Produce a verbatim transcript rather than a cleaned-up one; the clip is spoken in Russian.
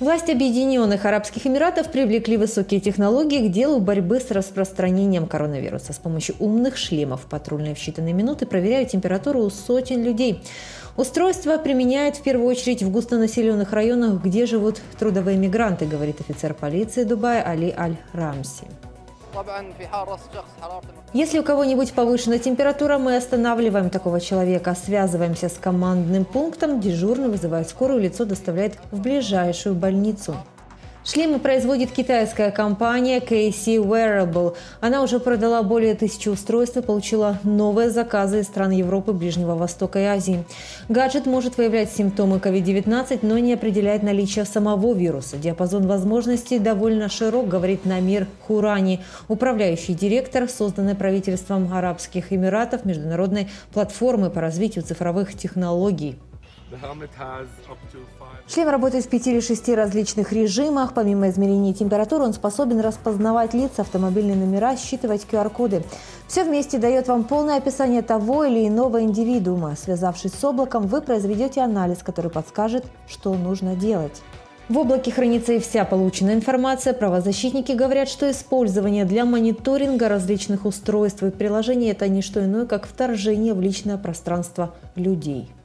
Власти Объединенных Арабских Эмиратов привлекли высокие технологии к делу борьбы с распространением коронавируса. С помощью умных шлемов патрульные в считанные минуты проверяют температуру у сотен людей. Устройство применяют в первую очередь в густонаселенных районах, где живут трудовые мигранты, говорит офицер полиции Дубая Али Аль-Рамси. Если у кого-нибудь повышена температура, мы останавливаем такого человека, связываемся с командным пунктом, дежурный вызывает скорую, лицо доставляет в ближайшую больницу. Шлемы производит китайская компания кей си Wearable. Она уже продала более тысячи устройств и получила новые заказы из стран Европы, Ближнего Востока и Азии. Гаджет может выявлять симптомы ковид девятнадцать, но не определяет наличие самого вируса. Диапазон возможностей довольно широк, говорит Намир Хурани, управляющий директор, созданной правительством Арабских Эмиратов международной платформы по развитию цифровых технологий. Шлем работает в пяти или шести различных режимах. Помимо измерения температуры, он способен распознавать лица, автомобильные номера, считывать ку ар коды. Все вместе дает вам полное описание того или иного индивидуума. Связавшись с облаком, вы произведете анализ, который подскажет, что нужно делать. В облаке хранится и вся полученная информация. Правозащитники говорят, что использование для мониторинга различных устройств и приложений – это не что иное, как вторжение в личное пространство людей.